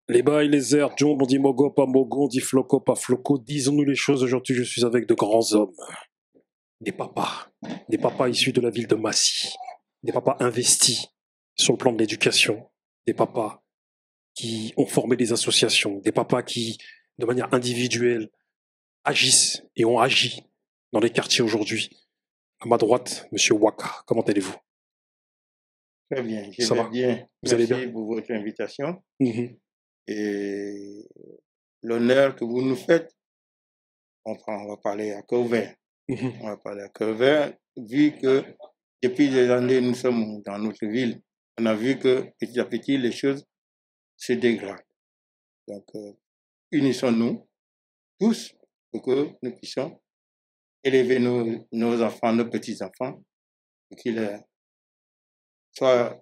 Les bails, les airs, John, on dit mogo, pas mogo, on dit floco, pas floco. Disons-nous les choses, aujourd'hui je suis avec de grands hommes. Des papas. Des papas issus de la ville de Massy. Des papas investis sur le plan de l'éducation. Des papas qui ont formé des associations. Des papas qui, de manière individuelle, agissent et ont agi dans les quartiers aujourd'hui. À ma droite, Monsieur Waka, comment allez-vous? Très bien, je Ça vais va? bien. Vous allez Merci bien? pour votre invitation Mhm. et l'honneur que vous nous faites. On va parler à cœur ouvert. Mhm. On va parler à cœur ouvert, vu que depuis des années, nous sommes dans notre ville. On a vu que petit à petit, les choses se dégradent. Donc, unissons-nous tous pour que nous puissions élever nos enfants, nos petits-enfants, pour qu'ils soient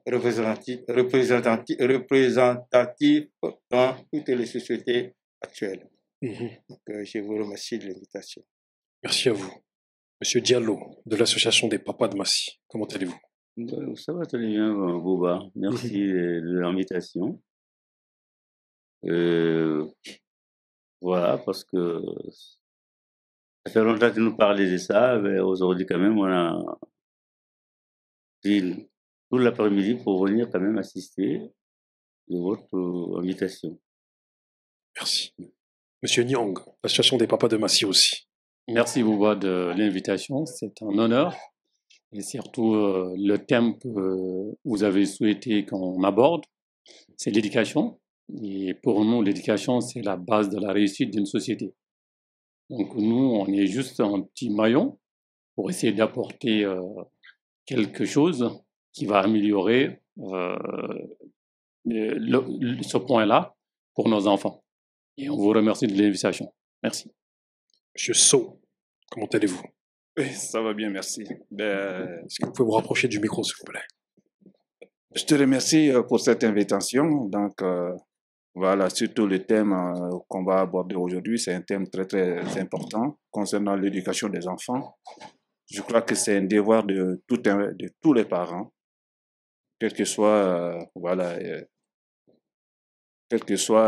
représentatifs dans toutes les sociétés actuelles. Mhm. Donc, je vous remercie de l'invitation. Merci à vous. Monsieur Diallo, de l'association des papas de Massy, comment allez-vous? Ça va très bien, Boba. Merci de l'invitation. Voilà, parce que ça fait longtemps que nous parlons de ça, mais aujourd'hui, quand même, on a pris tout l'après-midi pour venir quand même assister de votre invitation. Merci. Monsieur Nyang, l'association des papas de Massy aussi. Merci Boba de l'invitation, c'est un honneur. Et surtout, le thème que vous avez souhaité qu'on aborde, c'est l'éducation. Et pour nous, l'éducation, c'est la base de la réussite d'une société. Donc nous, on est juste un petit maillon pour essayer d'apporter quelque chose qui va améliorer ce point-là pour nos enfants. Et on vous remercie de l'invitation. Merci. Monsieur So, comment allez-vous? Oui, ça va bien, merci. Est-ce que vous pouvez vous rapprocher du micro, s'il vous plaît? Je te remercie pour cette invitation. Donc, voilà, surtout le thème qu'on va aborder aujourd'hui, c'est un thème très, très important concernant l'éducation des enfants. Je crois que c'est un devoir de tous les parents, quel que soit, voilà, quel que soit,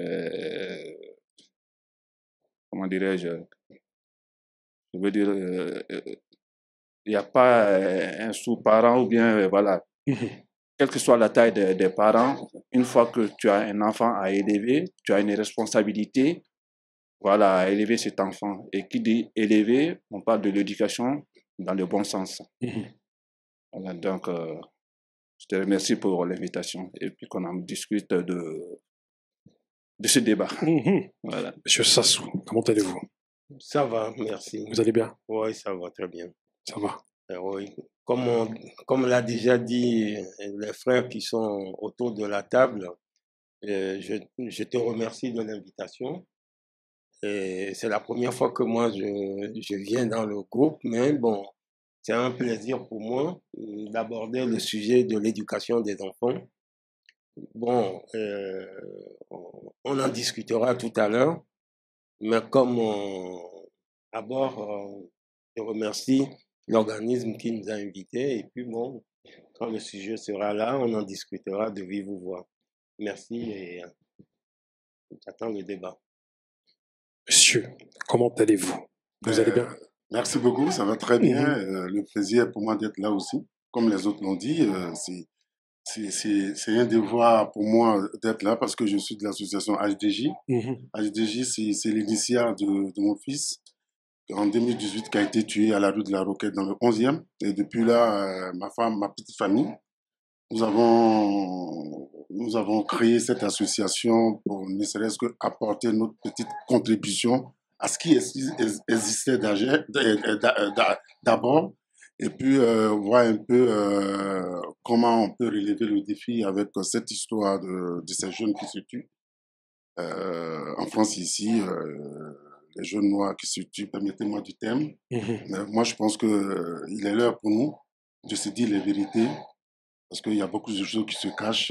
comment dirais-je, je veux dire, il n'y a pas un sous-parent ou bien, voilà, quelle que soit la taille des parents, une fois que tu as un enfant à élever, tu as une responsabilité, voilà, à élever cet enfant. Et qui dit élever, on parle de l'éducation dans le bon sens. Voilà, donc, je te remercie pour l'invitation et puis qu'on en discute de ce débat. Voilà. Monsieur Sassou, comment allez-vous? Ça va, merci. Vous allez bien? Oui, ça va très bien. Ça va. Oui. Comme l'a déjà dit les frères qui sont autour de la table, je te remercie de l'invitation. C'est la première fois que moi je viens dans le groupe, mais bon, c'est un plaisir pour moi d'aborder le sujet de l'éducation des enfants. Bon, on en discutera tout à l'heure, mais comme d'abord, je remercie l'organisme qui nous a invités et puis bon, quand le sujet sera là, on en discutera de vive voix. Merci et j'attends le débat. Monsieur, comment allez-vous? Vous allez bien? Merci beaucoup, ça va très bien. Le plaisir pour moi d'être là aussi. Comme les autres l'ont dit, c'est un devoir pour moi d'être là parce que je suis de l'association HDJ. HDJ, c'est l'initiale de mon fils en 2018 qui a été tué à la rue de la Roquette dans le 11e. Et depuis là, ma femme, ma petite famille, nous avons créé cette association pour ne serait-ce que apporter notre petite contribution à ce qui existait d'abord et puis voir un peu comment on peut relever le défi avec cette histoire de ces jeunes qui se tuent. En France ici, les jeunes noirs qui se tuent, permettez-moi du terme. Moi, je pense qu'il est l'heure pour nous de se dire les vérités parce qu'il y a beaucoup de choses qui se cachent.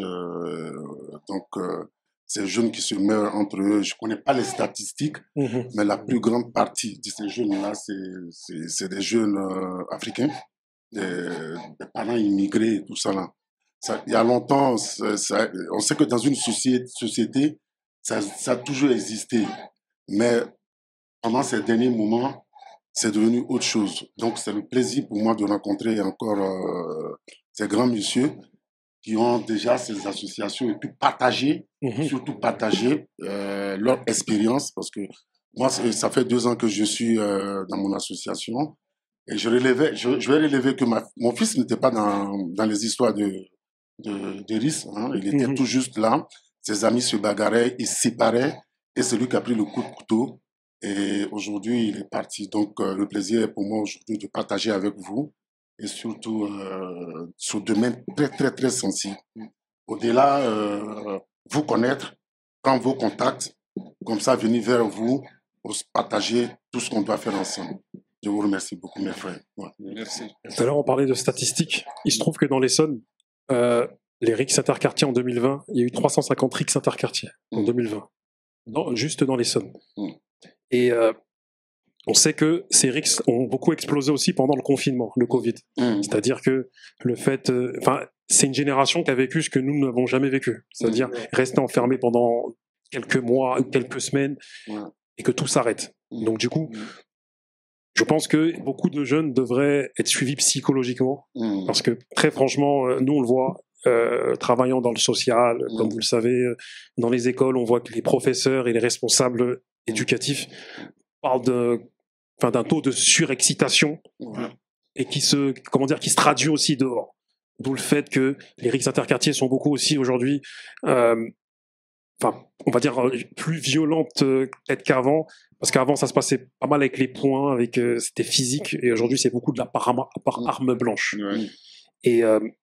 Ces jeunes qui se meurent entre eux, je ne connais pas les statistiques, mais la plus grande partie de ces jeunes-là, c'est des jeunes africains, des parents immigrés, tout ça là. Il y a longtemps, on sait que dans une société, ça a toujours existé. Mais pendant ces derniers moments, c'est devenu autre chose. Donc, c'est le plaisir pour moi de rencontrer encore ces grands messieurs qui ont déjà ces associations et puis partager, surtout partager leur expérience, parce que moi, ça fait 2 ans que je suis dans mon association et je vais relever que mon fils n'était pas dans les histoires de risque, hein. Il était tout juste là, ses amis se bagarraient, ils se séparaient et c'est lui qui a pris le coup de couteau et aujourd'hui il est parti. Donc le plaisir est pour moi aujourd'hui de partager avec vous et surtout sur un domaine très très très sensible. Au-delà, vous connaître, prendre vos contacts, comme ça venir vers vous pour partager tout ce qu'on doit faire ensemble. Je vous remercie beaucoup mes frères. Ouais. Merci. Tout à l'heure on parlait de statistiques. Il se trouve que dans l'Essonne, les RICS interquartiers en 2020, il y a eu 350 RICS interquartiers en 2020, juste dans l'Essonne. Et on sait que ces RICS ont beaucoup explosé aussi pendant le confinement, le Covid. C'est-à-dire que le fait... c'est une génération qui a vécu ce que nous n'avons jamais vécu. C'est-à-dire rester enfermé pendant quelques mois ou quelques semaines et que tout s'arrête. Donc du coup, je pense que beaucoup de jeunes devraient être suivis psychologiquement parce que très franchement, nous on le voit, travaillant dans le social, comme vous le savez, dans les écoles, on voit que les professeurs et les responsables éducatifs parlent d'un taux de surexcitation et qui se traduit aussi dehors. D'où le fait que les RICS interquartiers sont beaucoup aussi aujourd'hui, on va dire plus violentes peut-être qu'avant, parce qu'avant ça se passait pas mal avec les poings, c'était physique, et aujourd'hui c'est beaucoup de la par arme blanche. Et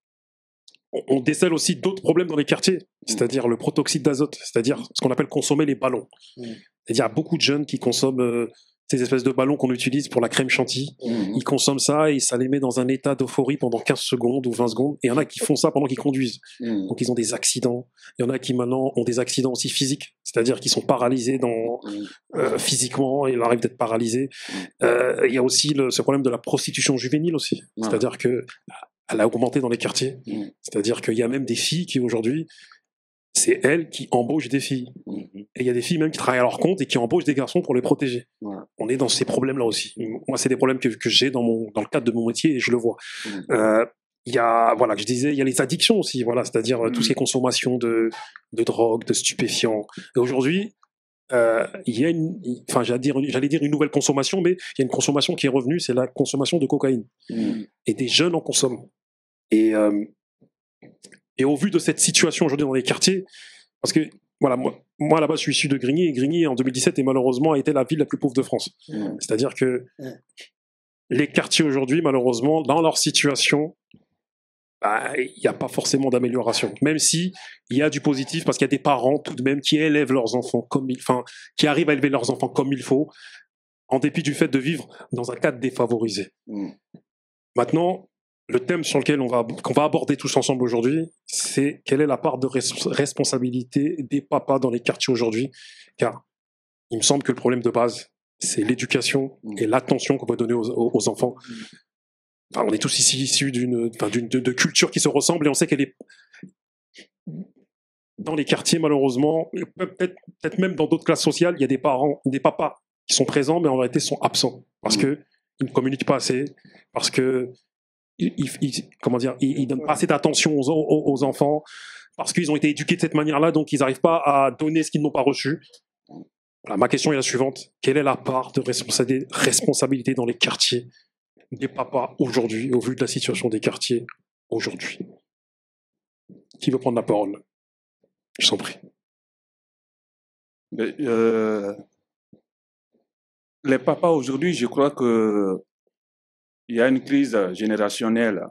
on décèle aussi d'autres problèmes dans les quartiers, c'est-à-dire le protoxyde d'azote, c'est-à-dire ce qu'on appelle consommer les ballons. C'est-à-dire il y a beaucoup de jeunes qui consomment ces espèces de ballons qu'on utilise pour la crème chantilly. Ils consomment ça et ça les met dans un état d'euphorie pendant 15 secondes ou 20 secondes. Et il y en a qui font ça pendant qu'ils conduisent. Donc ils ont des accidents. Il y en a qui maintenant ont des accidents aussi physiques, c'est-à-dire qu'ils sont paralysés physiquement, il arrive d'être paralysés. Il y a aussi ce problème de la prostitution juvénile aussi. C'est-à-dire que elle a augmenté dans les quartiers. C'est-à-dire qu'il y a même des filles qui aujourd'hui, c'est elles qui embauchent des filles. Et il y a des filles même qui travaillent à leur compte et qui embauchent des garçons pour les protéger. On est dans ces problèmes-là aussi. Moi, c'est des problèmes que j'ai dans le cadre de mon métier et je le vois. Il y a, je disais, il y a les addictions aussi, c'est-à-dire tout ce qui est consommation de drogue, de stupéfiants. Et aujourd'hui, il y a j'allais dire une nouvelle consommation, mais il y a une consommation qui est revenue, c'est la consommation de cocaïne. Et des jeunes en consomment. Et au vu de cette situation aujourd'hui dans les quartiers, parce que moi là-bas je suis issu de Grigny, et Grigny en 2017 et malheureusement a été la ville la plus pauvre de France. C'est-à-dire que les quartiers aujourd'hui, malheureusement, dans leur situation, il n'y a pas forcément d'amélioration. Même si il y a du positif, parce qu'il y a des parents tout de même qui élèvent leurs enfants qui arrivent à élever leurs enfants comme il faut, en dépit du fait de vivre dans un cadre défavorisé. Maintenant, le thème sur lequel qu'on va aborder tous ensemble aujourd'hui, c'est quelle est la part de responsabilité des papas dans les quartiers aujourd'hui, car il me semble que le problème de base, c'est l'éducation et l'attention qu'on peut donner aux enfants. On est tous ici issus de cultures qui se ressemblent et on sait qu'elle est dans les quartiers, malheureusement, peut-être même dans d'autres classes sociales, il y a des papas qui sont présents, mais en réalité sont absents parce qu'ils ne communiquent pas assez, parce que ils donnent pas assez d'attention aux enfants, parce qu'ils ont été éduqués de cette manière-là, donc ils n'arrivent pas à donner ce qu'ils n'ont pas reçu. Ma question est la suivante. Quelle est la part de responsabilité dans les quartiers des papas aujourd'hui, au vu de la situation des quartiers aujourd'hui? Qui veut prendre la parole? Je t'en prie. Les papas aujourd'hui, je crois que il y a une crise générationnelle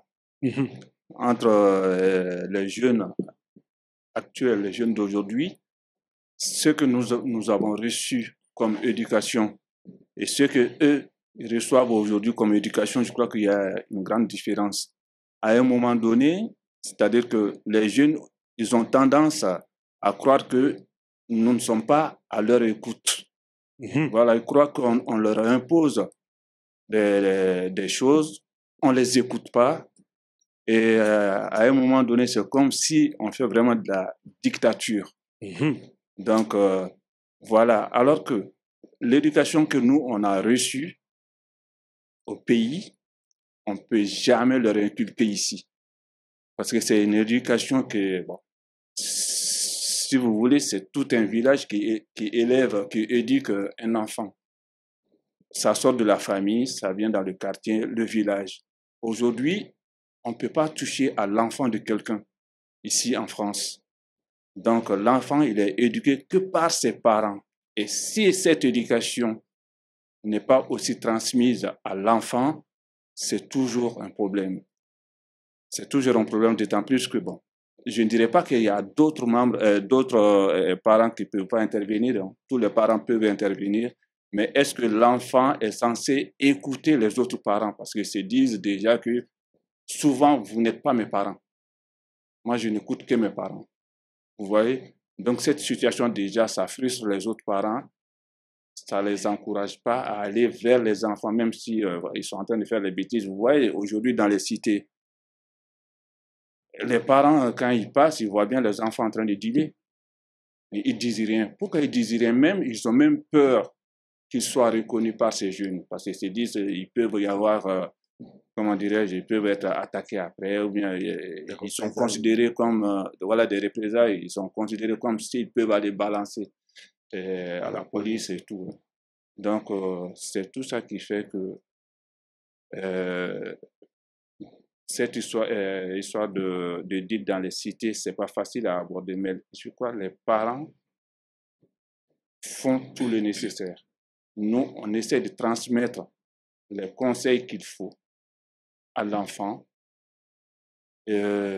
entre les jeunes actuels, les jeunes d'aujourd'hui, ce que nous avons reçu comme éducation et ce que eux reçoivent aujourd'hui comme éducation. Je crois qu'il y a une grande différence. À un moment donné, c'est-à-dire que les jeunes, ils ont tendance à croire que nous ne sommes pas à leur écoute. Ils croient qu'on leur impose des choses, on les écoute pas, et à un moment donné, c'est comme si on fait vraiment de la dictature. Donc, voilà. Alors que l'éducation que nous, on a reçue au pays, on ne peut jamais leur inculquer ici. Parce que c'est une éducation que, bon, si vous voulez, c'est tout un village qui élève, qui éduque un enfant. Ça sort de la famille, ça vient dans le quartier, le village. Aujourd'hui, on ne peut pas toucher à l'enfant de quelqu'un ici en France. Donc, l'enfant, il est éduqué que par ses parents. Et si cette éducation n'est pas aussi transmise à l'enfant, c'est toujours un problème. C'est toujours un problème, d'autant plus que, bon, je ne dirais pas qu'il y a d'autres membres, d'autres parents qui ne peuvent pas intervenir. Hein. Tous les parents peuvent intervenir. Mais est-ce que l'enfant est censé écouter les autres parents? Parce qu'ils se disent déjà que souvent, vous n'êtes pas mes parents. Moi, je n'écoute que mes parents. Vous voyez? Donc, cette situation, déjà, ça frustre les autres parents. Ça ne les encourage pas à aller vers les enfants, même si ils sont en train de faire les bêtises. Vous voyez, aujourd'hui, dans les cités, les parents, quand ils passent, ils voient bien les enfants en train de dealer. Et ils ne disent rien. Pourquoi ils ne disent rien? Même, ils ont même peur qu'ils soient reconnus par ces jeunes. Parce qu'ils se disent qu'ils peuvent y avoir, comment dirais-je, ils peuvent être attaqués après, ou bien ils sont considérés comme, voilà, des représailles. Ils sont considérés comme s'ils peuvent aller balancer à la police et tout. Donc, c'est tout ça qui fait que cette histoire de deal dans les cités, c'est pas facile à aborder, mais je crois que les parents font tout le nécessaire. Nous, on essaie de transmettre les conseils qu'il faut à l'enfant. Tout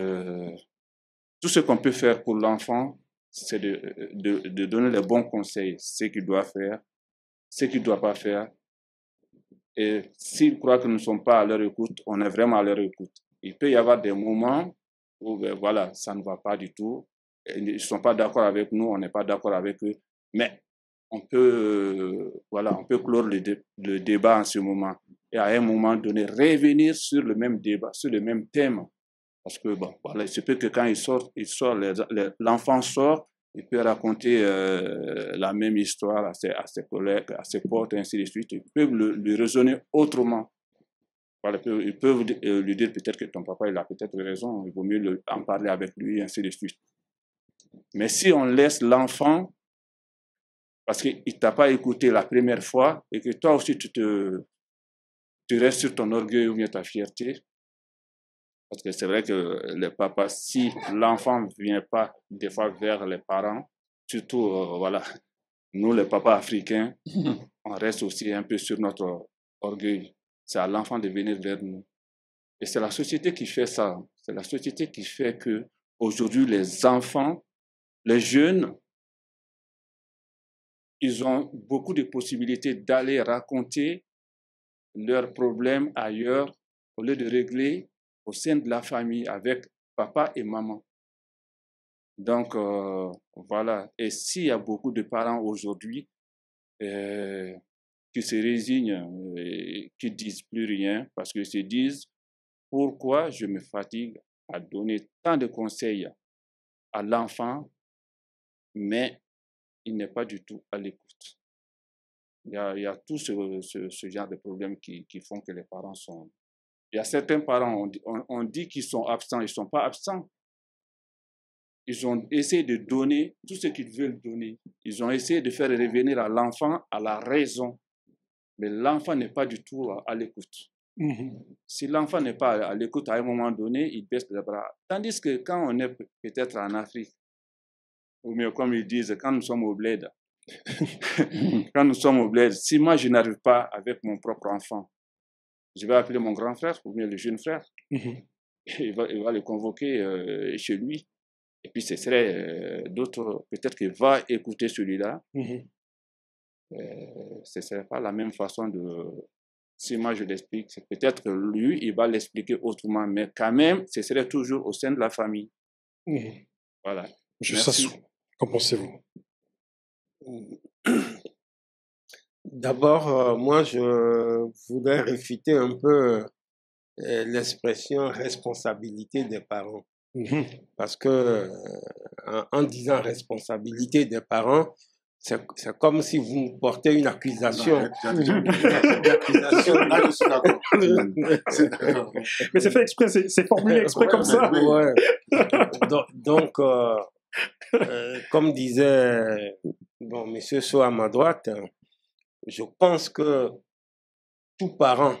ce qu'on peut faire pour l'enfant, c'est de donner les bons conseils, ce qu'il doit faire, ce qu'il ne doit pas faire. Et s'ils croient que nous ne sommes pas à leur écoute, on est vraiment à leur écoute. Il peut y avoir des moments où, ben, voilà, ça ne va pas du tout. Ils ne sont pas d'accord avec nous, on n'est pas d'accord avec eux. Mais on peut, voilà, on peut clore le débat en ce moment. Et à un moment donné, revenir sur le même débat, sur le même thème. Parce que, bon, voilà, il se peut que quand l'enfant sort, il peut raconter la même histoire à ses collègues, à ses potes, et ainsi de suite. Ils peuvent lui raisonner autrement. Voilà, ils peuvent lui dire peut-être que ton papa il a peut-être raison, il vaut mieux en parler avec lui, ainsi de suite. Mais si on laisse l'enfant, parce qu'il ne t'a pas écouté la première fois, et que toi aussi tu restes sur ton orgueil ou bien ta fierté, parce que c'est vrai que les papas, si l'enfant ne vient pas des fois vers les parents, surtout, voilà, nous les papas africains, on reste aussi un peu sur notre orgueil. C'est à l'enfant de venir vers nous. Et c'est la société qui fait ça. C'est la société qui fait que aujourd'hui les enfants, les jeunes, ils ont beaucoup de possibilités d'aller raconter leurs problèmes ailleurs au lieu de régler au sein de la famille avec papa et maman. Donc, voilà. Et s'il y a beaucoup de parents aujourd'hui qui se résignent et qui ne disent plus rien parce qu'ils se disent pourquoi je me fatigue à donner tant de conseils à l'enfant, mais il n'est pas du tout à l'écoute. Il y a tout ce genre de problèmes qui font que les parents sont... Il y a certains parents, on dit qu'ils sont absents, ils ne sont pas absents. Ils ont essayé de donner tout ce qu'ils veulent donner. Ils ont essayé de faire revenir à l'enfant à la raison. Mais l'enfant n'est pas du tout à l'écoute. Si l'enfant n'est pas à l'écoute, à un moment donné, il baisse les bras. Tandis que quand on est peut-être en Afrique, ou mieux comme ils disent, quand nous sommes au bled, si moi je n'arrive pas avec mon propre enfant, je vais appeler mon grand frère ou bien le jeune frère. Il va le convoquer chez lui. Et puis ce serait d'autres, peut-être qu'il va écouter celui-là. Ce ne serait pas la même façon de... Si moi je l'explique, c'est peut-être que lui, il va l'expliquer autrement, mais quand même, ce serait toujours au sein de la famille. Voilà. Monsieur Sassou, qu'en pensez-vous? D'abord, moi, je voudrais réfuter un peu l'expression responsabilité des parents. Parce que en disant responsabilité des parents, c'est comme si vous portez une accusation. Une accusation. Là, je suis d'accord. C'est d'accord. Mais c'est fait exprès, c'est formulé exprès comme ça. Ouais. Donc, comme disait Monsieur So à ma droite, je pense que tout parent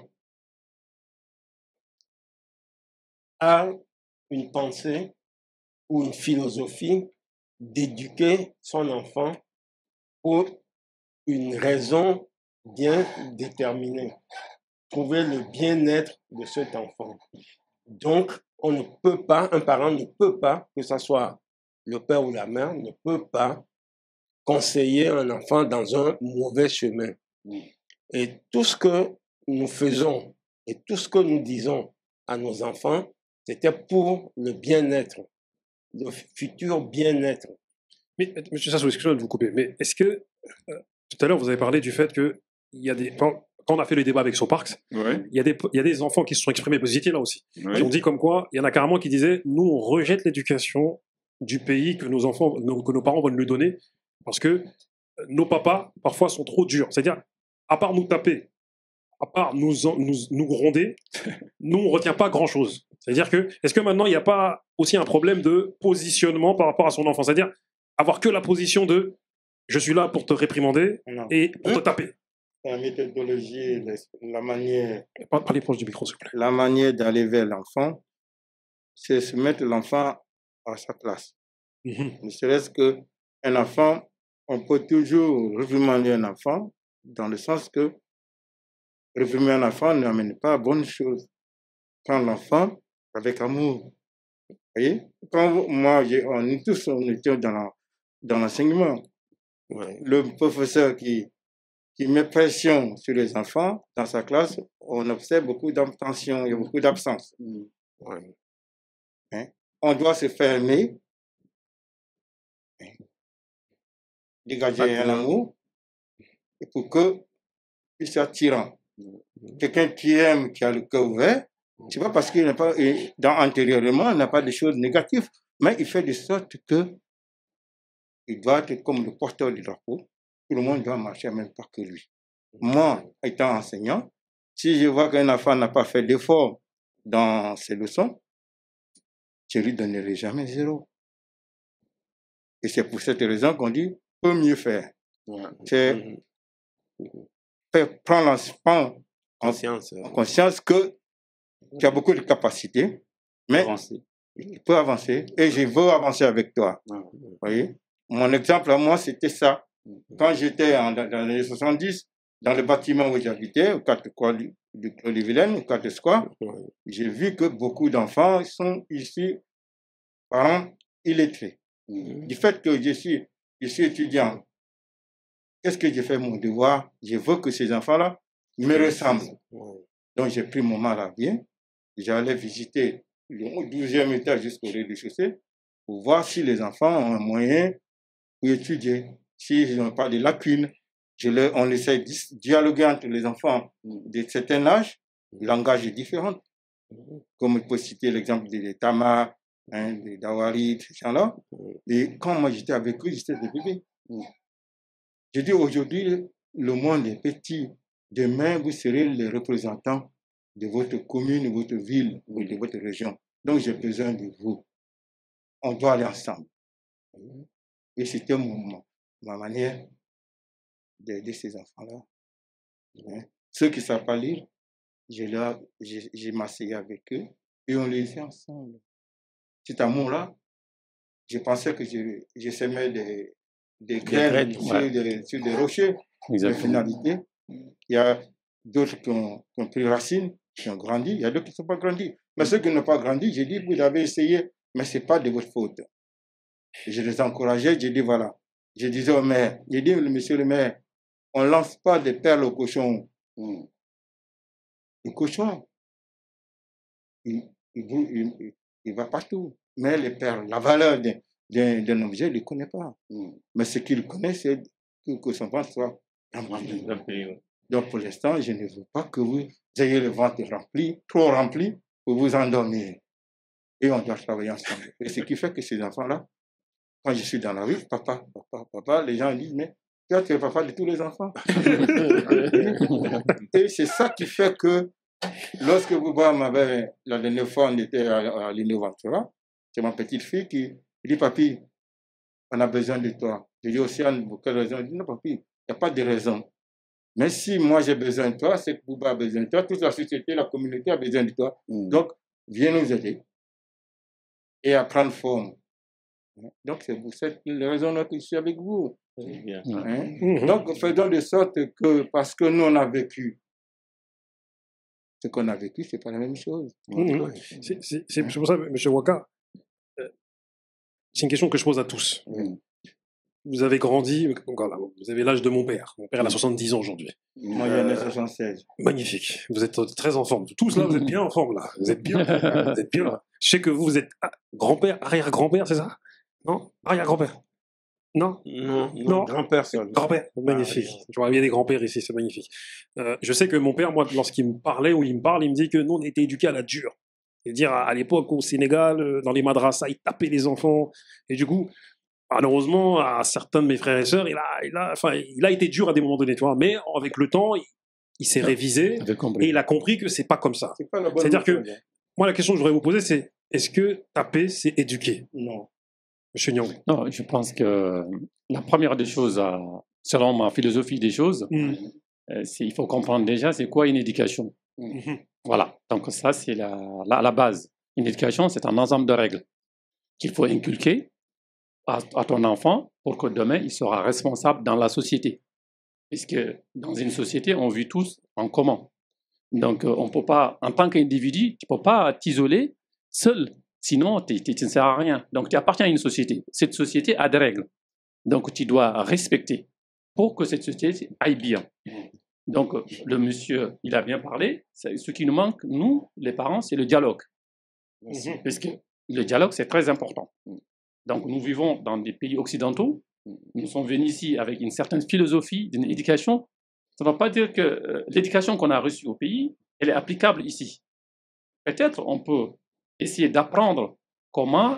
a une pensée ou une philosophie d'éduquer son enfant pour une raison bien déterminée, trouver le bien-être de cet enfant. Donc, on ne peut pas, un parent ne peut pas, que ce soit le père ou la mère, ne peut pas conseiller un enfant dans un mauvais chemin. Et tout ce que nous faisons et tout ce que nous disons à nos enfants, c'était pour le bien-être, le futur bien-être. Mais, monsieur Sassou, excusez-moi de vous couper, mais est-ce que, tout à l'heure, vous avez parlé du fait que il y a des, quand on a fait le débat avec Soparks, Oui, il y a des enfants qui se sont exprimés positifs là aussi. oui. Qui ont dit comme quoi, il y en a carrément qui disaient, nous, on rejette l'éducation du pays que nos enfants, que nos parents veulent nous donner, parce que nos papas, parfois, sont trop durs. C'est-à-dire, à part nous taper, à part nous gronder, nous, on retient pas grand-chose. C'est-à-dire que, est-ce que maintenant, il n'y a pas aussi un problème de positionnement par rapport à son enfant? C'est-à-dire, avoir que la position de, je suis là pour te réprimander Non. et pour te taper. La méthodologie, la manière, Parlez proche du micro, s'il vous plaît. la manière d'aller vers l'enfant, c'est se mettre l'enfant à sa place. Ne serait-ce qu'un enfant, on peut toujours réprimander un enfant, dans le sens que réprimer un enfant n'amène pas à bonne chose. Prendre l'enfant avec amour. Vous voyez? Quand moi, on est tous, on était dans l'enseignement. Ouais. Le professeur qui met pression sur les enfants dans sa classe, on observe beaucoup d'abstention, il y a beaucoup d'absence. Ouais. Hein? On doit se fermer, dégager un amour, et pour qu'il soit attirant. Quelqu'un qui aime, qui a le cœur ouvert, c'est pas parce qu'il n'a pas, antérieurement, il n'a pas de choses négatives, mais il fait de sorte que il doit être comme le porteur du drapeau. Tout le monde doit marcher à même pas que lui. Moi, étant enseignant, si je vois qu'un enfant n'a pas fait d'effort dans ses leçons, je lui donnerai jamais 0. Et c'est pour cette raison qu'on dit, peut mieux faire. C'est prendre conscience que tu as beaucoup de capacités, mais il peut avancer et je veux avancer avec toi. Vous voyez? Mon exemple à moi, c'était ça. Quand j'étais dans les années 70, dans le bâtiment où j'habitais, au 4 coins de Vilaine, au 4 Square, j'ai vu que beaucoup d'enfants sont ici, parents illettrés. Du fait que je suis étudiant, qu'est-ce que j'ai fait mon devoir? Je veux que ces enfants-là me ressemblent. Donc j'ai pris mon mal à bien. J'allais visiter le 12e étage jusqu'au rez-de-chaussée pour voir si les enfants ont un moyen pour étudier. S'ils n'ont pas de lacunes, on essaie de dialoguer entre les enfants de certain âge, le langage est différent. Comme il peut citer l'exemple des Tama, des Dawari, ces gens-là. Et quand moi j'étais avec eux, j'étais des bébés. Je dis aujourd'hui, le monde est petit. Demain, vous serez les représentants de votre commune, de votre ville ou de votre région. Donc, j'ai besoin de vous. On doit aller ensemble. Et c'était ma manière d'aider ces enfants-là. Ceux qui ne savent pas lire, j'ai m'asseyais avec eux et on lisait ensemble. Cet amour-là, je pensais que je semais des graines sur des rochers. En finalité, il y a d'autres qui ont pris racine, qui ont grandi, il y a d'autres qui ne sont pas grandis. Mais ceux qui n'ont pas grandi, j'ai dit, vous avez essayé, mais ce n'est pas de votre faute. Je les encourageais, j'ai dit, voilà. Je disais au maire, j'ai dit, monsieur le maire, on ne lance pas des perles au cochon. Le cochon, il va partout. Mais les perles, la valeur d'un objet, il ne connaît pas. Mais ce qu'il connaît, c'est que son ventre soit rempli. Donc pour l'instant, je ne veux pas que vous ayez le ventre rempli, trop rempli, pour vous endormir. et on doit travailler ensemble. Et ce qui fait que ces enfants-là, quand je suis dans la rue, papa, papa, papa, les gens disent, mais toi, tu es papa de tous les enfants. Et c'est ça qui fait que lorsque Bouba m'avait, la dernière fois, on était à l'Innoventura, c'est ma petite fille qui dit, papi, on a besoin de toi. Je dis, Océane, pour quelle raison? Il dit, non, papi, il n'y a pas de raison. Mais si moi j'ai besoin de toi, c'est que Bouba a besoin de toi, toute la société, la communauté a besoin de toi. Donc, viens nous aider et à prendre forme. Donc, c'est pour cette raison que je suis avec vous. Hein? Donc, faisons de sorte que, parce que nous, on a vécu ce qu'on a vécu, c'est pas la même chose. C'est pour ça, M. Waka, c'est une question que je pose à tous. Vous avez grandi, voilà, vous avez l'âge de mon père. Mon père, il a 70 ans aujourd'hui. Moi, il y en a 76. Magnifique. Vous êtes très en forme. Tous là, vous êtes bien en forme, là. Vous êtes bien. Vous êtes bien. Je sais que vous êtes grand-père, arrière-grand-père, c'est ça? Non? Arrière-grand-père? Non? Non, grand-père seul. Grand-père, magnifique. Je vois bien des grands-pères ici, c'est magnifique. Je sais que mon père, moi, lorsqu'il me parlait ou il me parle, il me dit que nous, on était éduqués à la dure. C'est-à-dire, à l'époque, au Sénégal, dans les madrasas, ils tapaient les enfants. Et du coup, malheureusement, à certains de mes frères et sœurs, il a été dur à des moments donnés, tu vois. Mais avec le temps, il s'est révisé et il a compris que c'est pas comme ça. C'est-à-dire que, moi, la question que je voudrais vous poser, c'est est-ce que taper, c'est éduquer? Non. Monsieur Nyang. Non, je pense que la première des choses, selon ma philosophie des choses, il faut comprendre déjà c'est quoi une éducation. Voilà, donc ça c'est la base. Une éducation, c'est un ensemble de règles qu'il faut inculquer à ton enfant pour que demain il sera responsable dans la société. Puisque dans une société, on vit tous en commun. Donc on peut pas, en tant qu'individu, tu peux pas t'isoler seul. Sinon, tu ne sers à rien. Donc, tu appartiens à une société. Cette société a des règles. Donc, tu dois respecter pour que cette société aille bien. Donc, le monsieur, il a bien parlé. Ce qui nous manque, nous, les parents, c'est le dialogue. Parce que le dialogue, c'est très important. Donc, nous vivons dans des pays occidentaux. Nous sommes venus ici avec une certaine philosophie d'une éducation. Ça ne veut pas dire que l'éducation qu'on a reçue au pays, elle est applicable ici. Peut-être on peut essayer d'apprendre comment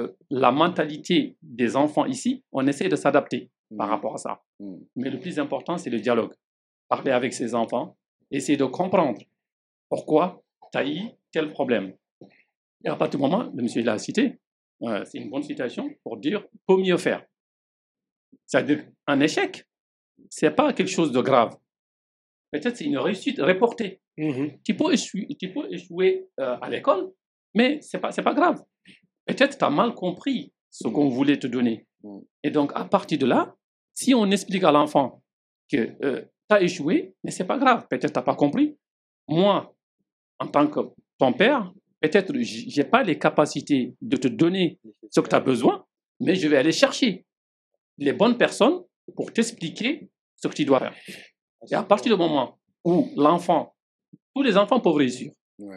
la mentalité des enfants ici, on essaie de s'adapter par rapport à ça. Mais le plus important, c'est le dialogue. Parler avec ses enfants, essayer de comprendre pourquoi tu as eu tel problème. Et à partir du moment, le monsieur l'a cité, c'est une bonne citation pour dire « peut mieux faire ». C'est-à-dire un échec, ce n'est pas quelque chose de grave. Peut-être c'est une réussite reportée. Tu peux échouer à l'école, mais ce n'est pas grave. Peut-être tu as mal compris ce qu'on voulait te donner. Et donc, à partir de là, si on explique à l'enfant que tu as échoué, mais ce n'est pas grave, peut-être tu n'as pas compris. Moi, en tant que ton père, peut-être je n'ai pas les capacités de te donner ce que tu as besoin, mais je vais aller chercher les bonnes personnes pour t'expliquer ce que tu dois faire. Et à partir du moment où l'enfant, tous les enfants peuvent réussir.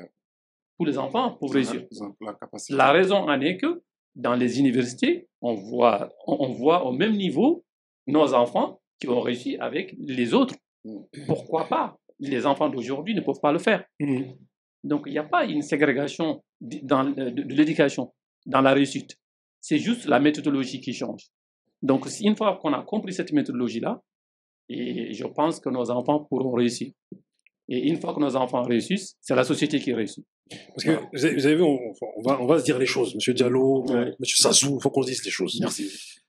Tous les enfants peuvent réussir. La raison en est que dans les universités, on voit au même niveau nos enfants qui ont réussi avec les autres. Pourquoi pas? Les enfants d'aujourd'hui ne peuvent pas le faire. Donc, il n'y a pas une ségrégation de l'éducation dans la réussite. C'est juste la méthodologie qui change. Donc, une fois qu'on a compris cette méthodologie-là, et je pense que nos enfants pourront réussir. Et une fois que nos enfants réussissent, c'est la société qui réussit. Parce que, vous avez vu, on va se dire les choses. Monsieur Diallo, Monsieur Sassou, il faut qu'on se dise les choses. Merci.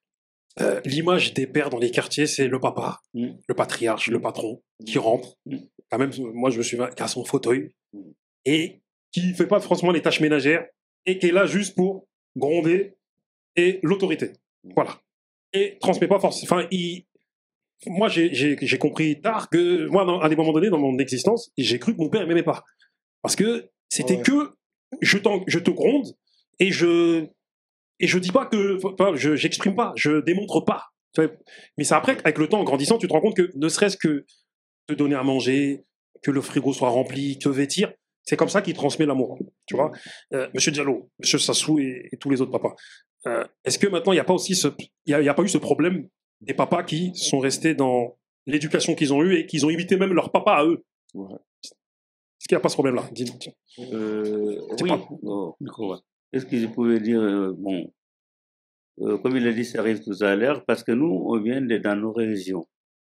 L'image des pères dans les quartiers, c'est le papa, le patriarche, le patron, qui rentre. Quand même, moi, je me souviens, qui a son fauteuil, et qui ne fait pas franchement les tâches ménagères, et qui est là juste pour gronder, et l'autorité. Voilà. Et transmet pas forcément. Enfin, moi, j'ai compris tard que, moi, à des moments donnés, dans mon existence, j'ai cru que mon père ne m'aimait pas. Parce que c'était que je te gronde et je dis pas que, enfin, j'exprime pas, je démontre pas. Mais c'est après, avec le temps, en grandissant, tu te rends compte que ne serait-ce que te donner à manger, que le frigo soit rempli, te vêtir, c'est comme ça qu'il transmet l'amour. Tu vois, Monsieur Diallo, Monsieur Sassou et tous les autres papas. Est-ce que maintenant il n'y a pas aussi il y a pas eu ce problème des papas qui sont restés dans l'éducation qu'ils ont eue et qu'ils ont imité même leur papa à eux? Est-ce qu'il n'y a pas ce problème-là? Oui. Qu'est-ce que je pouvais dire? Bon, comme il a dit, ça arrive tout à l'heure, parce que nous, on vient dans nos régions.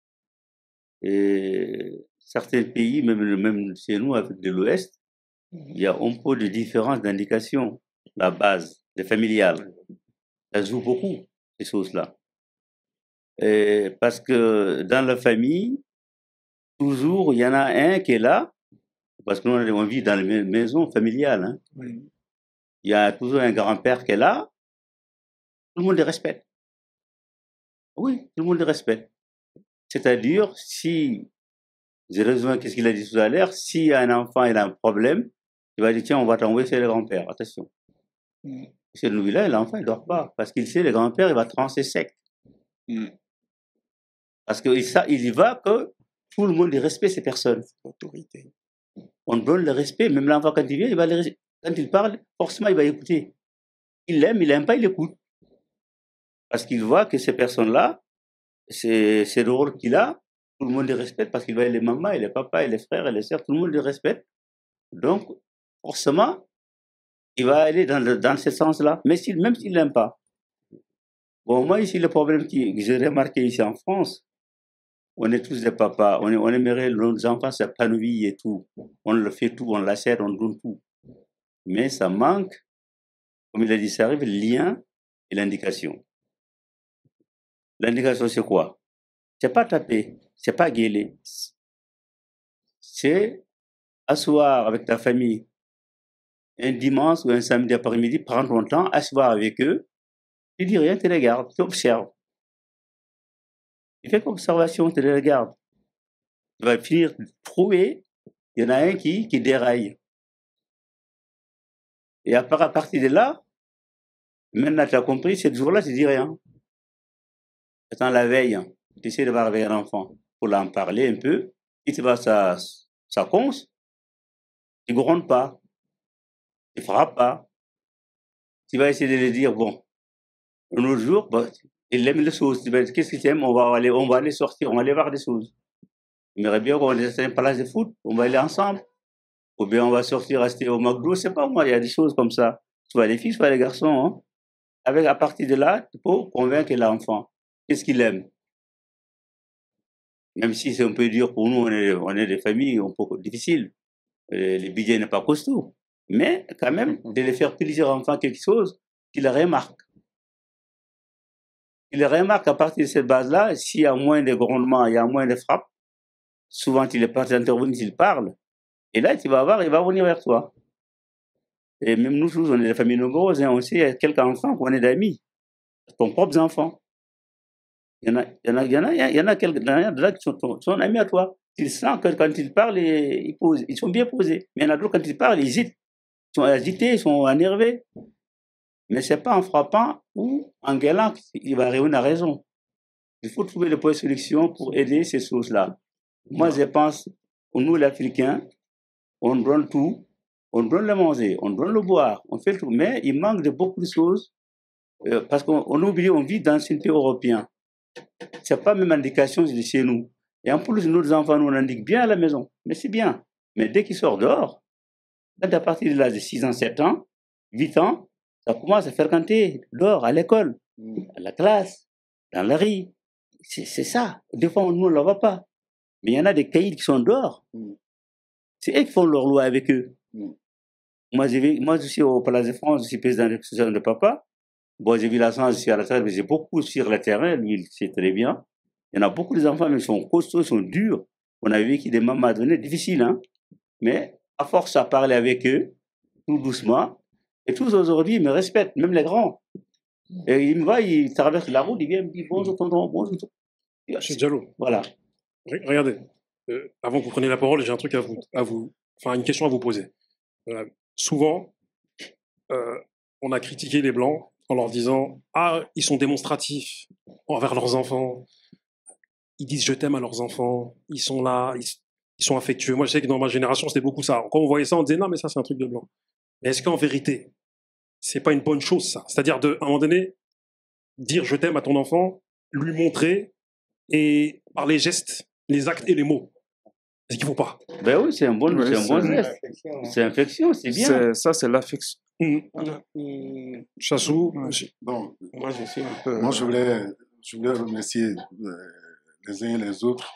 Et certains pays, même chez nous, avec de l'Ouest, il y a un peu de différence d'indication. La base, le familial, ça joue beaucoup, ces choses-là. Et parce que dans la famille, toujours, il y en a un qui est là, parce que nous, on vit dans les maisons familiales. Hein. Oui. Il y a toujours un grand-père qui est là, tout le monde le respecte. Oui, tout le monde le respecte. C'est-à-dire, si, j'ai raison, qu'est-ce qu'il a dit tout à l'heure, si un enfant il a un problème, il va dire, tiens, on va t'envoyer chez le grand-père, attention. Chez nous, là, l'enfant, il ne dort pas, parce qu'il sait, le grand-père, il va trancher sec. Parce qu'il y va que tout le monde respecte ces personnes. Autorité. On donne le respect, même l'enfant, quand il vient, il va quand il parle, forcément, il va écouter. Il l'aime pas, il écoute. Parce qu'il voit que ces personnes-là, c'est le rôle qu'il a, tout le monde les respecte, parce qu'il voit les mamans, et les papas, et les frères, et les sœurs, tout le monde les respecte. Donc, forcément, il va aller dans ce sens-là, même s'il l'aime pas. Bon, moi, ici, le problème que j'ai remarqué ici en France, on est tous des papas, on aimerait nos enfants s'épanouir et tout. On le fait tout, on l'achète, on donne tout. Mais ça manque, comme il a dit, ça arrive, le lien et l'indication. L'indication, c'est quoi? C'est pas taper, c'est pas gueuler. C'est asseoir avec ta famille un dimanche ou un samedi après-midi, prendre ton temps, asseoir avec eux, tu dis rien, tu les regardes, tu observes. Tu fais observation, tu les regardes. Tu vas finir de trouver, il y en a un qui déraille. Et à partir de là, maintenant tu as compris, ce jour-là, tu dis rien. Attends la veille, tu essaies de voir avec un enfant pour l'en parler un peu, si tu vois ça conce, tu ne grondes pas, tu ne frappes pas. Tu vas essayer de lui dire, bon, un autre jour, bon, il aime les choses. Tu vas dire, qu'est-ce que tu aimes? On va aller sortir, on va aller voir des choses. Il aimerait bien qu'on ait un place de foot, on va aller ensemble. Ou bien on va sortir, rester au McDo, c'est pas moi, il y a des choses comme ça. Soit les filles, soit les garçons. Hein. À partir de là, tu peux convaincre l'enfant. Qu'est-ce qu'il aime? Même si c'est un peu dur pour nous, on est des familles un peu difficiles. Le budget n'est pas costaud. Mais quand même, de les faire plaisir à l'enfant quelque chose qu'il remarque. Il remarque à partir de cette base-là, s'il y a moins de grondements, il y a moins de frappes, souvent il est parti intervenir, il parle. Et là, tu vas voir, il va venir vers toi. Et même nous tous, on est des familles nombreuses, hein, on sait, il y a quelques enfants qu'on est d'amis. Ton propre enfant. Il y en a quelques-uns qui sont amis à toi. Tu sens que quand ils parlent, ils sont bien posés. Mais il y en a d'autres, quand ils parlent, ils hésitent. Ils sont agités, ils sont énervés. Mais ce n'est pas en frappant ou en gueulant qu'il va arriver à raison. Il faut trouver le point de solution pour aider ces choses-là. Moi, je pense, nous, les Africains, on donne tout, on donne le manger, on donne le boire, on fait tout. Mais il manque de beaucoup de choses parce qu'on oublie, on vit dans un pays européen. Ce n'est pas même indication de chez nous. Et en plus, nos enfants nous indiquent bien à la maison. Mais c'est bien. Mais dès qu'ils sortent dehors, à partir de l'âge de 6 ans, 7 ans, 8 ans, ça commence à fréquenter dehors, à l'école, à la classe, dans la rue. C'est ça. Des fois, nous, on ne le voit pas. Mais il y en a des caïds qui sont dehors. C'est eux qui font leur loi avec eux. Moi, je suis au Palais de France, je suis président de l'association de papa. Bon, j'ai vu la chance, je suis à la salle, mais j'ai beaucoup sur le terrain, lui, il sait très bien. Il y en a beaucoup d'enfants, mais ils sont costauds, ils sont durs. On a vécu des moments donnés difficiles, hein. Mais à force à parler avec eux, tout doucement, et tous aujourd'hui, ils me respectent, même les grands. Et ils me voient, ils traversent la route, ils viennent me dire bonjour tonton, bonjour tonton. Monsieur Diallo. Voilà. Regardez, avant que vous preniez la parole, j'ai un truc enfin une question à vous poser. Souvent, on a critiqué les Blancs en leur disant « Ah, ils sont démonstratifs envers leurs enfants. Ils disent je t'aime à leurs enfants. Ils sont là, ils sont affectueux. » Moi, je sais que dans ma génération, c'était beaucoup ça. Quand on voyait ça, on disait « Non, mais ça, c'est un truc de Blanc. » Mais est-ce qu'en vérité, c'est pas une bonne chose, ça? C'est-à-dire, à un moment donné, dire je t'aime à ton enfant, lui montrer, et par les gestes, les actes et les mots. Est-ce qu'il ne faut pas? Ben oui, c'est un bon geste. C'est affection, c'est bien. Ça, c'est Chassou, Donc, Moi, je suis un peu... moi, je voulais remercier les uns et les autres.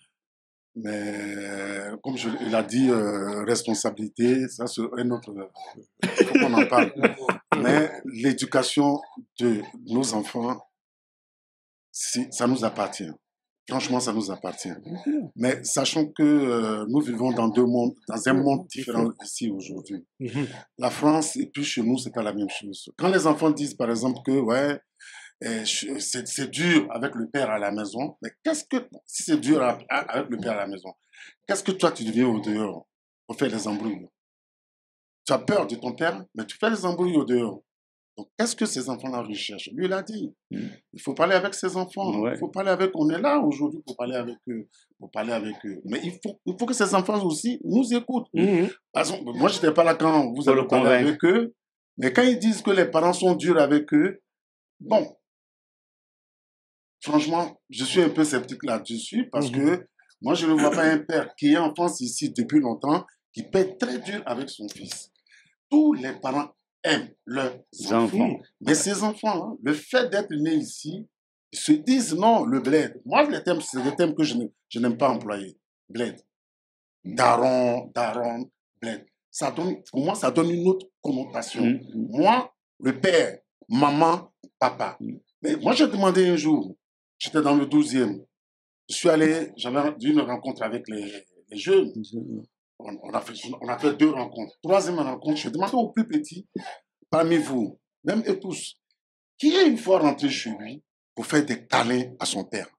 Mais comme il a dit, responsabilité, ça c'est un autre... Il faut qu'on en parle. Mais l'éducation de nos enfants, ça nous appartient. Franchement, ça nous appartient. Mais sachant que nous vivons dans un monde différent ici aujourd'hui. La France et puis chez nous, c'est pas la même chose. Quand les enfants disent, par exemple, que ouais, c'est dur avec le père à la maison, mais si c'est dur avec le père à la maison, qu'est-ce que toi tu deviens au dehors pour faire des embrouilles? Tu as peur de ton père, mais tu fais des embrouilles au dehors. Donc, qu'est-ce que ces enfants-là recherchent? Lui, il a dit. Il faut parler avec ses enfants. Il faut parler avec... On est là aujourd'hui pour parler avec eux. Mais il faut que ces enfants aussi nous écoutent. Par exemple, moi, je n'étais pas là quand vous avez parlé avec eux. Mais quand ils disent que les parents sont durs avec eux, bon, franchement, je suis un peu sceptique là-dessus parce que moi, je ne vois pas un père qui est en France ici depuis longtemps qui peut être très dur avec son fils. Tous les parents aiment leurs enfants. Mais ces enfants, hein, le fait d'être nés ici, ils se disent non, le bled. Moi, c'est des termes que je n'aime pas employer. Bled. Daron, bled. Pour moi, ça donne une autre connotation. Moi, le père, maman, papa. Mais moi, j'ai demandé un jour, j'étais dans le 12e. J'avais une rencontre avec les jeunes. On a fait 2 rencontres. 3e rencontre, je demandais aux plus petits, parmi vous, même eux tous, qui est une fois rentré chez lui pour faire des câlins à son père?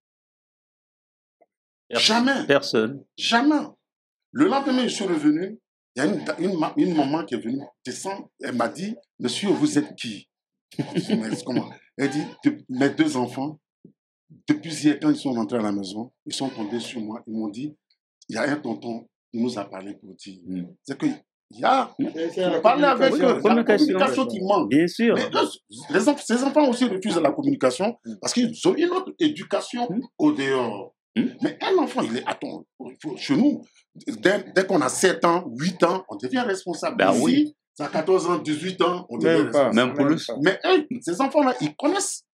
Jamais. Personne. Jamais. Le lendemain, je suis revenu, il y a une maman qui est venue descendre, elle m'a dit, monsieur, vous êtes qui? Mais comment? Elle dit, mes 2 enfants, depuis hier, quand ils sont rentrés à la maison, ils sont tombés sur moi, ils m'ont dit, il y a un tonton qui nous a parlé pour dire. C'est que il y a parler avec eux, la communication qui manque. Bien sûr. Mais ces enfants aussi refusent la communication parce qu'ils ont une autre éducation au dehors. Mais un enfant, chez nous, dès qu'on a 7 ans, 8 ans, on devient responsable. Ben ici, oui. à 14 ans, 18 ans, on devient responsable. Même plus. Mais eux, ces enfants-là, ils connaissent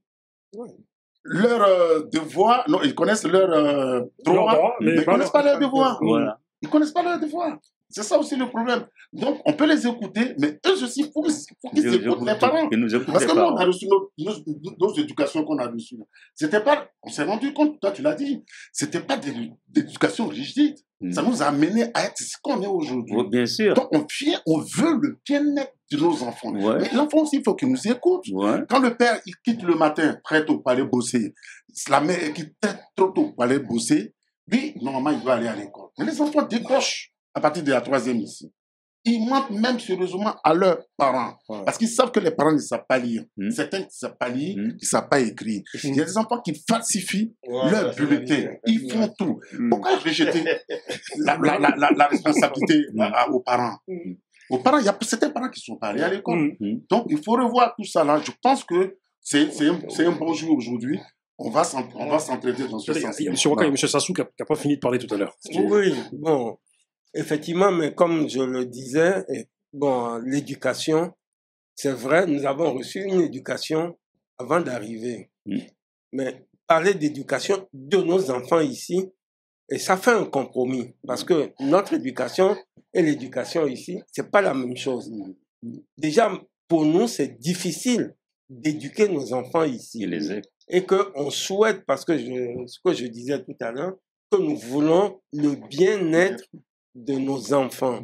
leurs devoirs, non, ils connaissent leurs droits, mais ils ne connaissent pas leurs devoirs. Voilà. Ils ne connaissent pas leurs devoirs. C'est ça aussi le problème. Donc, on peut les écouter, mais eux aussi, il faut qu'ils écoutent les parents. Parce que nous, on a reçu nos éducations qu'on a reçues. C'était pas, on s'est rendu compte, toi tu l'as dit, c'était pas d'éducation rigide. Ça nous a amené à être ce qu'on est aujourd'hui. Oui, bien sûr. Donc, on veut le bien-être de nos enfants. Mais l'enfant aussi, il faut qu'il nous écoute. Quand le père, il quitte le matin très tôt pour aller bosser, la mère, elle quitte très tôt pour aller bosser, lui, normalement, il doit aller à l'école. Mais les enfants décrochent à partir de la 3e ici. Ils mentent même sérieusement à leurs parents. Parce qu'ils savent que les parents ne savent pas lire. Certains ne savent pas lire, ils ne savent pas écrire. Il y a des enfants qui falsifient leur bulletin. Ils font tout. Pourquoi rejeter la responsabilité aux parents? Aux parents, il y a certains parents qui sont pas allés à l'école. Donc, il faut revoir tout ça là. Je pense que c'est un bon jour aujourd'hui. On va s'entraider dans ce sens. Il y a M. Roca et M. Sassou qui n'a pas fini de parler tout à l'heure. Oui, bon. Effectivement, mais comme je le disais, bon, l'éducation, c'est vrai, nous avons reçu une éducation avant d'arriver. Mais parler d'éducation de nos enfants ici, et ça fait un compromis, parce que notre éducation et l'éducation ici, c'est pas la même chose. Déjà, pour nous, c'est difficile d'éduquer nos enfants ici. Et qu'on souhaite, parce que ce que je disais tout à l'heure, que nous voulons le bien-être de nos enfants.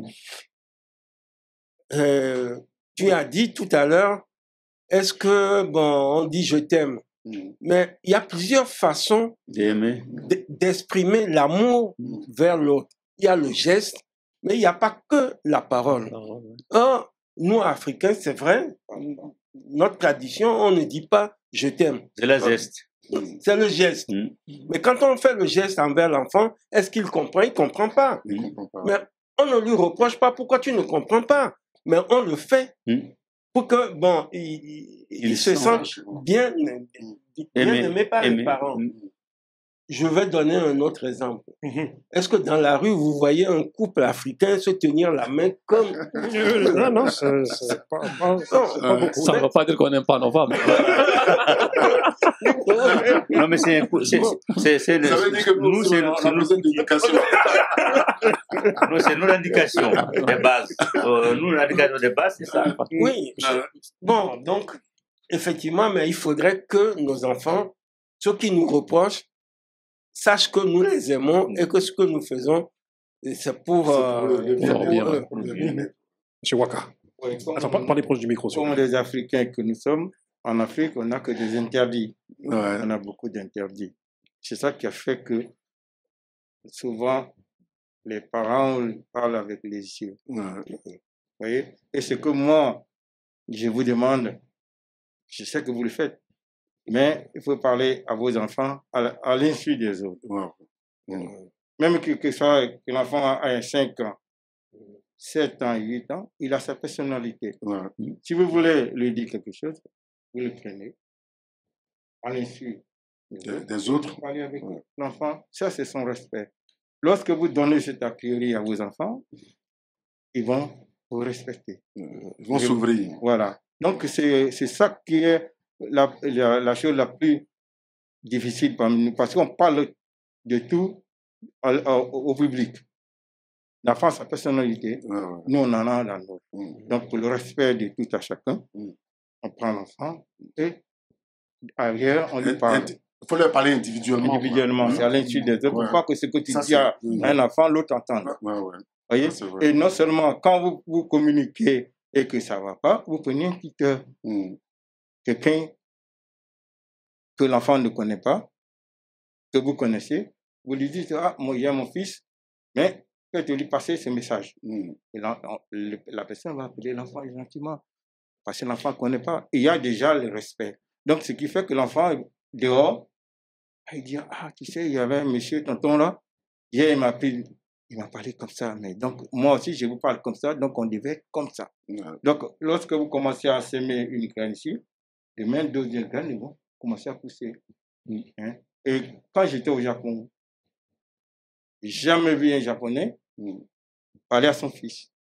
Tu as dit tout à l'heure, est-ce que, bon, on dit je t'aime, mais il y a plusieurs façons d'exprimer l'amour vers l'autre. Il y a le geste, mais il n'y a pas que la parole. Or, nous, Africains, c'est vrai, notre tradition, on ne dit pas je t'aime. C'est le geste. C'est le geste. Mais quand on fait le geste envers l'enfant, est-ce qu'il comprend? Il ne comprend pas. Mais on ne lui reproche pas pourquoi tu ne comprends pas. Mais on le fait pour que, bon, il se sente bien aimé par les parents. Je vais donner un autre exemple. Est-ce que dans la rue, vous voyez un couple africain se tenir la main comme... Non, c'est pas beaucoup. Ça ne veut pas dire qu'on n'aime pas nos femmes. Non, mais c'est Ça veut dire que nous, c'est besoin d'éducation. c'est nous l'indication des bases. Nous, l'indication des bases, c'est ça. Oui. Bon, donc, effectivement, mais il faudrait que nos enfants, ceux qui nous reprochent, sachent que nous les aimons et que ce que nous faisons, c'est pour le eux. Monsieur Waka. Ouais, Attends, parlez proche du micro. Comme les Africains que nous sommes, en Afrique, on n'a que des interdits. Ouais. On a beaucoup d'interdits. C'est ça qui a fait que souvent, les parents parlent avec les yeux. Ouais. Vous voyez? Et ce que moi, je vous demande, je sais que vous le faites, mais il faut parler à vos enfants à l'insu des autres. Ouais. Même que l'enfant a 5 ans, 7 ans, 8 ans, il a sa personnalité. Ouais. Si vous voulez lui dire quelque chose, vous le prenez à l'insu Des autres. Vous parlez avec l'enfant, ça c'est son respect. Lorsque vous donnez cet a priori à vos enfants, ils vont vous respecter. Ils vont s'ouvrir. Voilà. Donc c'est ça qui est la chose la plus difficile parmi nous, parce qu'on parle de tout au public. L'enfant a sa personnalité, Ouais. nous on en a la nôtre. Donc pour le respect de tout à chacun, on prend l'enfant et ailleurs on lui parle. Il faut leur parler individuellement. Individuellement, c'est à l'insu des autres. Ouais. Pour pas que ce que tu Ça, dis à c'est- un enfant, l'autre entende. Ouais. Voyez? Ça, c'est vrai. Et non seulement quand vous communiquez et que ça ne va pas, vous prenez un tuteur, quelqu'un que l'enfant ne connaît pas, que vous connaissez, vous lui dites, ah, moi, il y a mon fils, mais faites lui passer ce message. Et la personne va appeler l'enfant gentiment, parce que l'enfant ne connaît pas. Il y a déjà le respect. Donc, ce qui fait que l'enfant, dehors, il dit, ah, tu sais, il y avait un monsieur, tonton là, hier, il m'a parlé comme ça, mais donc, moi aussi, je vous parle comme ça, donc on devait être comme ça. Donc, lorsque vous commencez à semer une graine ici, demain, deuxième graine, ils vont commencer à pousser. Et quand j'étais au Japon, j'ai jamais vu un Japonais parler à son fils.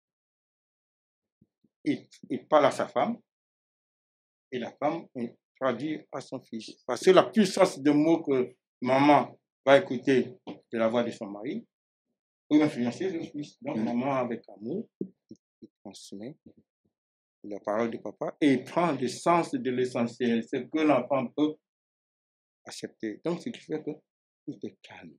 Il parle à sa femme, et la femme traduit à son fils. Parce que la puissance de mots que maman va écouter de la voix de son mari peut influencer le fils. Donc, maman, avec amour, il transmet la parole de papa et il prend le sens de l'essentiel, ce que l'enfant peut accepter. Donc, ce qui fait que tout est calme.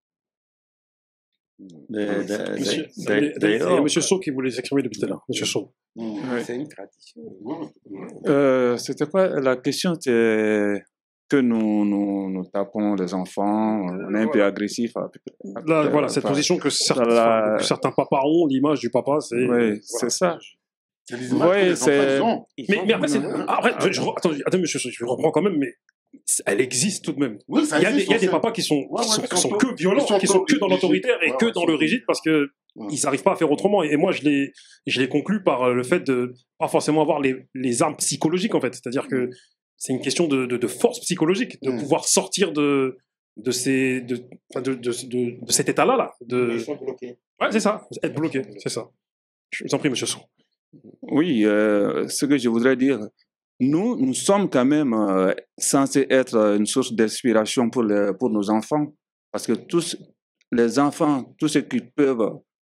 D'ailleurs, Monsieur So qui voulait s'exprimer depuis tout à l'heure. Monsieur So. C'est une tradition. C'était quoi la question? C'est que nous tapons les enfants, on est un peu agressif. Là, voilà, cette position que certains papas ont, l'image du papa, c'est... Oui, voilà. c'est ça. C'est les images que les enfants ils ont. Mais après, attends, monsieur So, je reprends quand même, mais elle existe tout de même. Oui, ça Il y a existe, des papas qui sont que violents, qui sont que dans l'autoritaire et que dans le rigide parce que ils n'arrivent pas à faire autrement. Et moi, je l'ai conclu par le fait de pas forcément avoir les armes psychologiques, en fait. C'est-à-dire que c'est une question de force psychologique, de pouvoir sortir de cet état-là. Là, Ils sont bloqués. Ouais, c'est ça, être bloqué, c'est ça. Je vous en prie, monsieur So. Oui, ce que je voudrais dire, nous sommes quand même censés être une source d'inspiration pour nos enfants, parce que tous les enfants, tout ce qu'ils peuvent,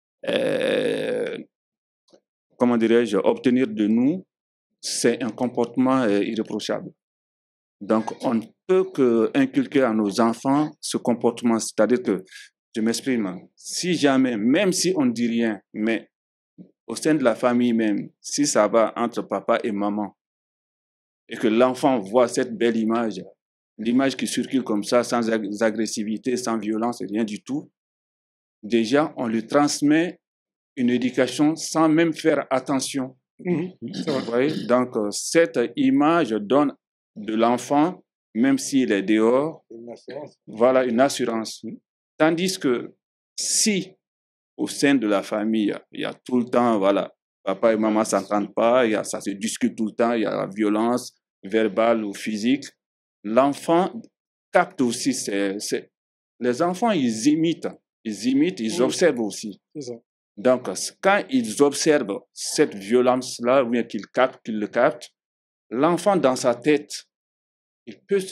comment dirais-je, obtenir de nous, c'est un comportement irréprochable. Donc, on ne peut qu'inculquer à nos enfants ce comportement, c'est-à-dire que, je m'exprime, si jamais, même si on ne dit rien, mais au sein de la famille même, si ça va entre papa et maman, et que l'enfant voit cette belle image, l'image qui circule comme ça, sans agressivité, sans violence, rien du tout, déjà, on lui transmet une éducation sans même faire attention. Vous voyez? Donc, cette image donne de l'enfant, même s'il est dehors, voilà, une assurance. Tandis que si, au sein de la famille, il y a tout le temps, voilà, papa et maman ne s'entendent pas, ça se discute tout le temps, il y a la violence verbale ou physique, l'enfant capte aussi les enfants, ils imitent, ils observent aussi. C'est ça. Donc, quand ils observent cette violence-là, ou bien qu'ils le captent, l'enfant dans sa tête, il peut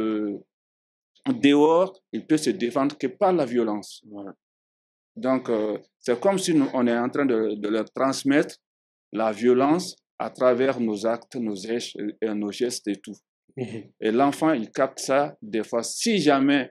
dehors, il peut se défendre que par la violence. Voilà. Donc, c'est comme si on est en train de leur transmettre la violence à travers nos actes, nos gestes et tout. Et l'enfant, il capte ça des fois. Si jamais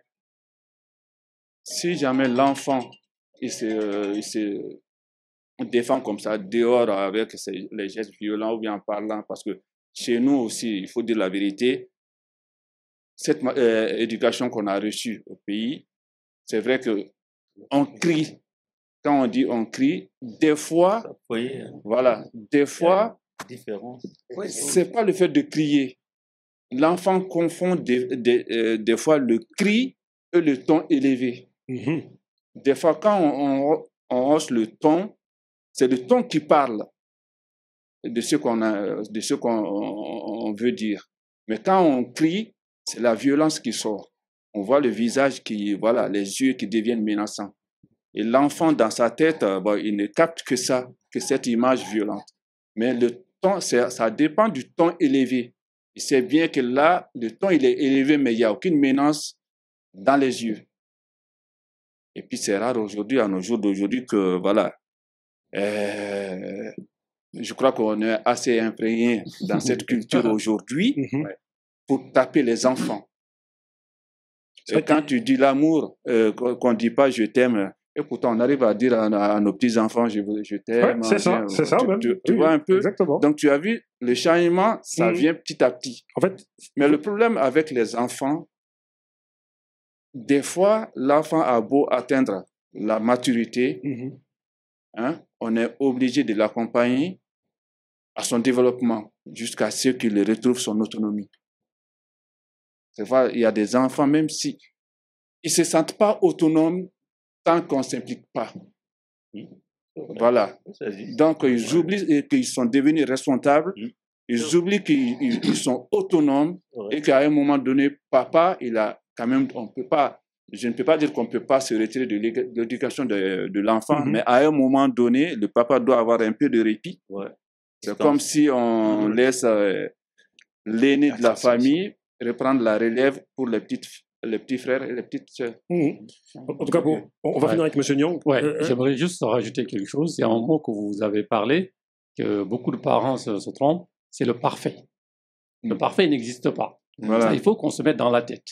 l'enfant, il se défend comme ça, dehors avec les gestes violents ou bien en parlant, parce que chez nous aussi, il faut dire la vérité, cette éducation qu'on a reçue au pays, c'est vrai qu'on crie. Quand on dit on crie, des fois, voilà, des fois, c'est pas le fait de crier. L'enfant confond des fois le cri et le ton élevé. Des fois, quand on hausse le ton, c'est le ton qui parle de ce qu'on veut dire. Mais quand on crie, c'est la violence qui sort. On voit le visage voilà, les yeux qui deviennent menaçants. Et l'enfant, dans sa tête, il ne capte que ça, que cette image violente. Mais le ton, ça dépend du ton élevé. Il sait bien que là, le ton, il est élevé, mais il n'y a aucune menace dans les yeux. Et puis, c'est rare aujourd'hui, à nos jours d'aujourd'hui, que, voilà, je crois qu'on est assez imprégné dans cette culture aujourd'hui pour taper les enfants. Et quand tu dis l'amour, qu'on ne dit pas « je t'aime », et pourtant on arrive à dire à nos petits-enfants « je t'aime ». C'est ça, c'est ça même. Tu vois un peu. Exactement. Donc tu as vu, le changement, ça vient petit à petit. En fait, mais le problème avec les enfants, des fois, l'enfant a beau atteindre la maturité, on est obligé de l'accompagner à son développement jusqu'à ce qu'il retrouve son autonomie. C'est vrai, il y a des enfants, même si ils ne se sentent pas autonomes tant qu'on ne s'implique pas. Voilà. Donc, ils oublient qu'ils sont devenus responsables, ils oublient qu'ils sont autonomes et qu'à un moment donné, papa, il a quand même, je ne peux pas dire qu'on ne peut pas se retirer de l'éducation de l'enfant, mais à un moment donné, le papa doit avoir un peu de répit. C'est comme si on laisse l'aîné de la famille reprendre la relève pour les petits frères et les petites sœurs. En tout cas, on va finir avec M. Nyong. J'aimerais juste rajouter quelque chose. Il y a un mot que vous avez parlé, que beaucoup de parents se trompent, c'est le parfait. Le parfait n'existe pas. Ça, il faut qu'on se mette dans la tête.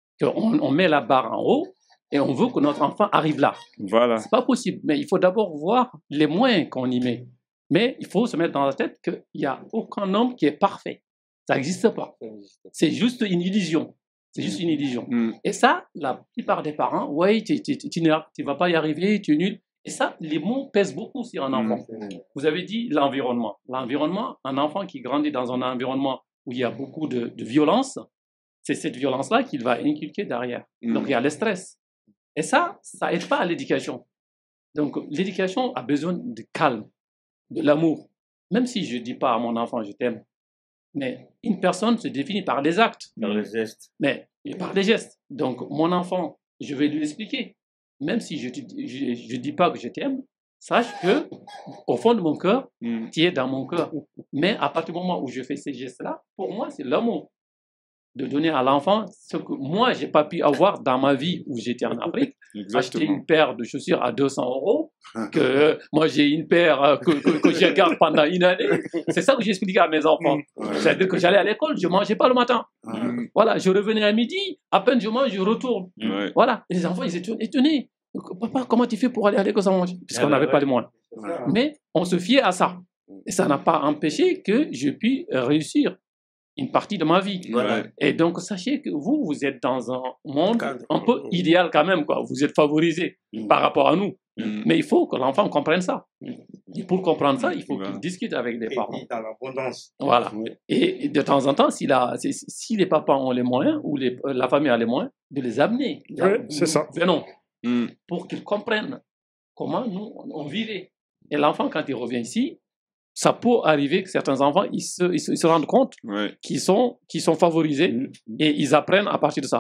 On met la barre en haut et on veut que notre enfant arrive là. Voilà. C'est pas possible. Mais il faut d'abord voir les moyens qu'on y met. Mais il faut se mettre dans la tête qu'il n'y a aucun homme qui est parfait. Ça n'existe pas. C'est juste une illusion. C'est juste une illusion. Et ça, la plupart des parents, ouais, tu ne vas pas y arriver, tu es nul. Et ça, les mots pèsent beaucoup sur un enfant. Vous avez dit l'environnement. L'environnement, un enfant qui grandit dans un environnement où il y a beaucoup de violence, c'est cette violence-là qu'il va inculquer derrière. Donc, il y a le stress. Et ça aide pas à l'éducation. Donc, l'éducation a besoin de calme, de l'amour. Même si je ne dis pas à mon enfant, je t'aime. Mais une personne se définit par des actes. Par les gestes. Mais par des gestes. Donc, mon enfant, je vais lui expliquer. Même si je ne dis pas que je t'aime, sache que au fond de mon cœur, tu es dans mon cœur. Mais à partir du moment où je fais ces gestes-là, pour moi, c'est l'amour. De donner à l'enfant ce que moi, je n'ai pas pu avoir dans ma vie où j'étais en Afrique. Acheter une paire de chaussures à 200 €, que moi, j'ai une paire que je garde pendant une année. C'est ça que j'expliquais à mes enfants. C'est-à-dire que j'allais à l'école, je ne mangeais pas le matin. Voilà, je revenais à midi, à peine je mange, je retourne. Voilà, et les enfants, ils étaient étonnés. Papa, comment tu fais pour aller à l'école sans manger? Puisqu'on n'avait pas les moyens. Mais on se fiait à ça. Et ça n'a pas empêché que je puisse réussir une partie de ma vie. Et donc, sachez que vous êtes dans un monde un peu idéal quand même, quoi. Vous êtes favorisé par rapport à nous. Mais il faut que l'enfant comprenne ça. Et pour comprendre ça, il faut qu'il discute avec des parents. Et dans l'abondance. Voilà. Et de temps en temps, si les papas ont les moyens, ou la famille a les moyens, de les amener. C'est ça. Venons. Pour qu'ils comprennent comment nous, on vivait. Et l'enfant, quand il revient ici, ça peut arriver que certains enfants, ils se rendent compte qu'ils sont favorisés et ils apprennent à partir de ça.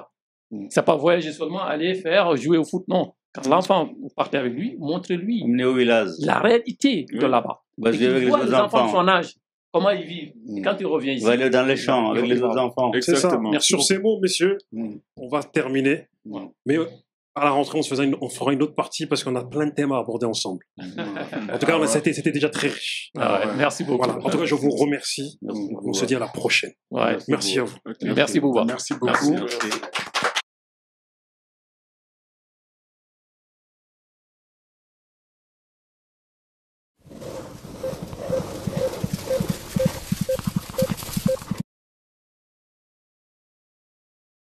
C'est pas voyager seulement, aller faire, jouer au foot, non. Quand l'enfant, vous partez avec lui, montrez-lui Emmenez au village. la réalité de là-bas. Va Et jouer avec qu'il les voit autres les enfants de enfants. son âge, comment ils vivent. Et quand il revient ici, Va aller dans les champs avec les autres enfants. C'est ça. Exactement. Merci sur ces mots, messieurs, Mm. on va terminer. Mais à la rentrée, on fera une autre partie parce qu'on a plein de thèmes à aborder ensemble. En tout cas, c'était déjà très riche. Ah ouais, merci beaucoup. Voilà. En tout cas, je vous remercie. On se dit à la prochaine. Ouais. Merci à vous. Merci beaucoup. Merci beaucoup. Merci.